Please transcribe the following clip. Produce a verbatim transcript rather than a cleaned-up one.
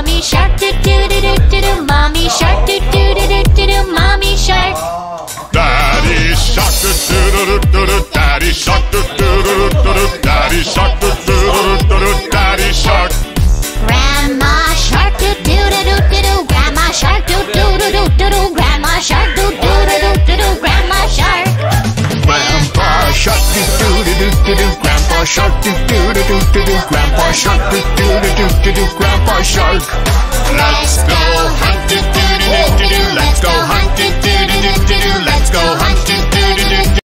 mommy shark, do do do do do do, mommy shark, do do do do do do, mommy shark. Daddy shark, do do do do do, daddy shark, do do do do do, daddy shark, do do do do do, daddy shark. Grandma shark, do do do do do do, grandma shark, do do do do do do, grandma shark, do do do do do do, grandma shark. Grandpa shark, do do do do do do, grandpa shark, do do do do do do, grandpa shark, do do do do do do, grandpa shark. Let's go hunt, do do do do do, let's go hunt.